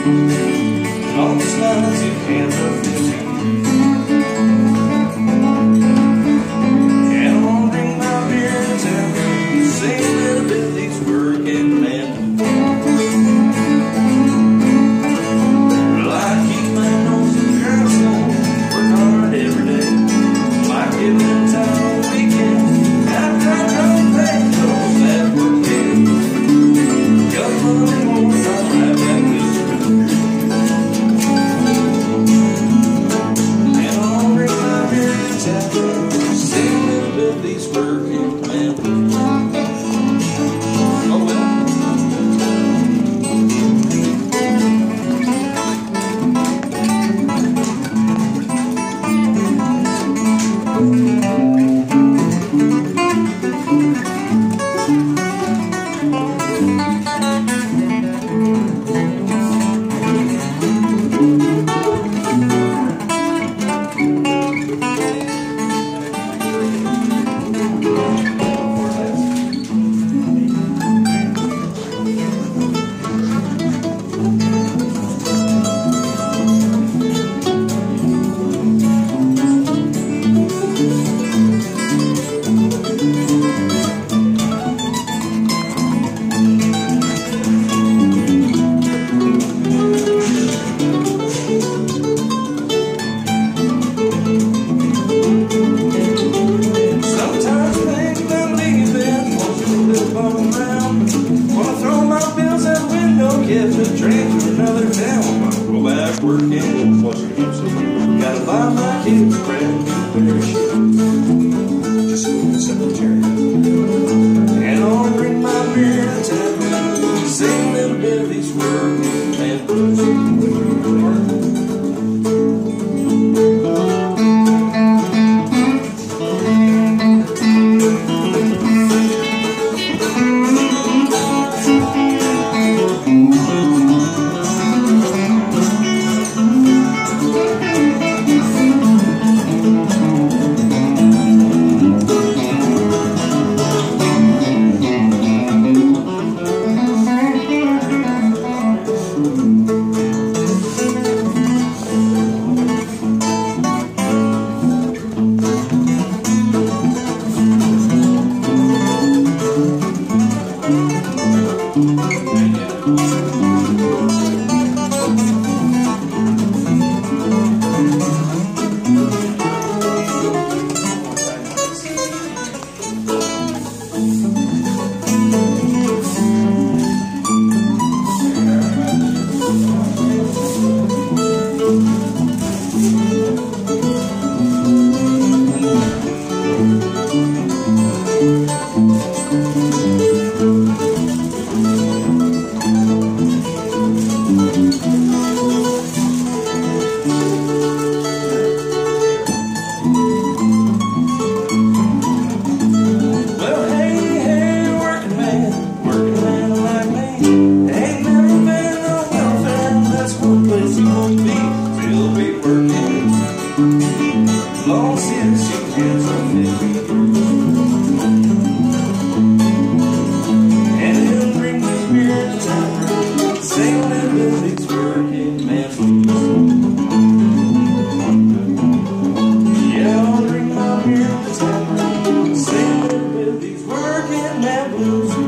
all the slides you can't refuse. And I'll bring my beer to town, sing a little bit of these working men. Well, I keep my nose in the grass, work hard every day. Might give them time on the weekend after I drop the pay, cause that work day. Got money more than I'll have that good. And I'll bring my beer to town, sing a little bit of these working men. Oh well. Catch a train to another town. Go back working. Gotta buy my kids a brand new pair of shoes. Just a cemetery. And I'll bring my beer to town, sing a little bit of these working man blues. Sing a little bit of these working man blues.